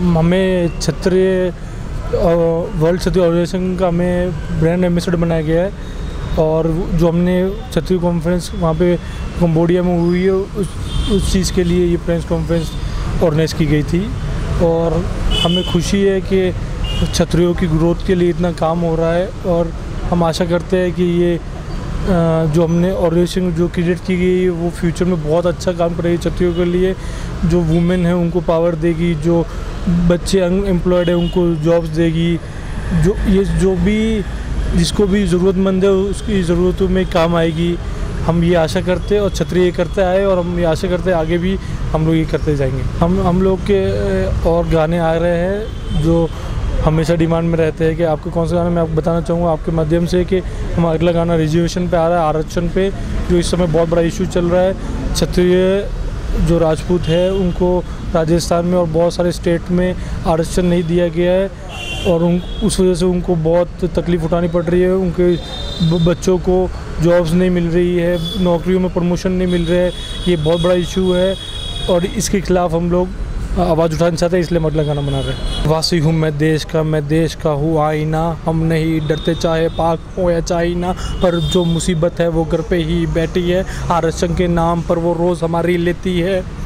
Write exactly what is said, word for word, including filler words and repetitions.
हमें क्षत्रिय वर्ल्ड क्षत्रिय ऑर्गेनाइजेशन का हमें ब्रांड एम्बेसडर बनाया गया है और जो हमने क्षत्रिय कॉन्फ्रेंस वहाँ पे कंबोडिया में हुई है उस उस चीज़ के लिए ये प्रेस कॉन्फ्रेंस ऑर्गेनाइज की गई थी। और हमें खुशी है कि क्षत्रियों की ग्रोथ के लिए इतना काम हो रहा है और हम आशा करते हैं कि ये जो हमने ऑर्गेनाइजेशन जो क्रिएट की गई है वो फ्यूचर में बहुत अच्छा काम करेगी क्षत्रियों के लिए। जो वुमेन है उनको पावर देगी, जो बच्चे अनएम्प्लॉयड है उनको जॉब्स देगी, जो ये जो भी जिसको भी ज़रूरतमंद है उसकी ज़रूरतों में काम आएगी। हम ये आशा करते हैं और क्षत्रिय ये करते आए और हम ये आशा करते हैं आगे भी हम लोग ये करते जाएंगे। हम हम लोग के और गाने आ रहे हैं जो हमेशा डिमांड में रहते हैं कि आपको कौन सा गाना। मैं आपको बताना चाहूँगा आपके माध्यम से कि हम अगला गाना रिजर्वेशन पे आ रहा है, आरक्षण पे, जो इस समय बहुत बड़ा इशू चल रहा है। क्षत्रिय जो राजपूत है उनको राजस्थान में और बहुत सारे स्टेट में आरक्षण नहीं दिया गया है और उन उस वजह से उनको बहुत तकलीफ़ उठानी पड़ रही है। उनके बच्चों को जॉब्स नहीं मिल रही है, नौकरियों में प्रमोशन नहीं मिल रहा है। ये बहुत बड़ा इशू है और इसके खिलाफ हम लोग आवाज़ उठाना चाहते हैं, इसलिए हम अगला गाना बना रहे हैं। वासी हूँ मैं देश का, मैं देश का हूँ आईना, हम नहीं डरते चाहे पाक हो या चाइना, पर जो मुसीबत है वो घर पे ही बैठी है। आरक्षण के नाम पर वो रोज़ हमारी लेती है।